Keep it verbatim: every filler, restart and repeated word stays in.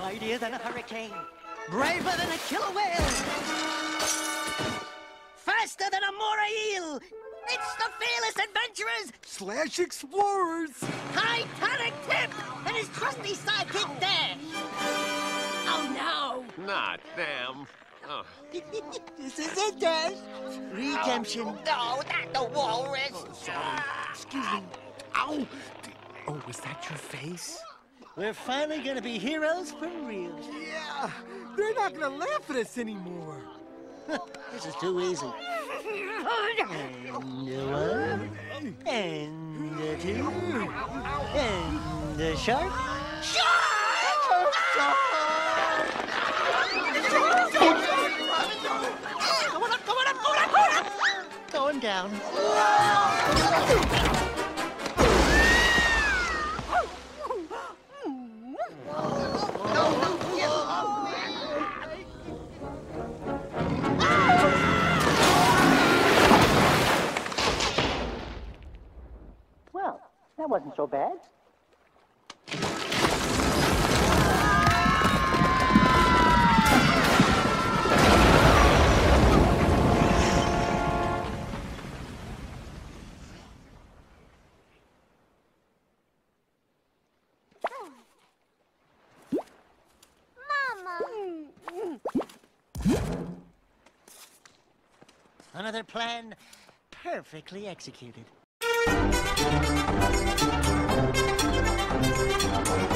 Mightier than a hurricane. Braver than a killer whale. Faster than a moray eel. It's the fearless adventurers slash explorers. Titanic Tip and his trusty sidekick Dash. Oh no! Not them. Oh. This is it, Dash. Redemption. Oh, no, not the walrus. Oh, sorry. Excuse me. Ow! Oh, was that your face? We're finally gonna be heroes for real. Yeah, they're not gonna laugh at us anymore. This is too easy. And a one, and a two, and a shark. Shark! Shark! Going up, going up, going up, going up! Going down. Well, that wasn't so bad. Another plan perfectly executed.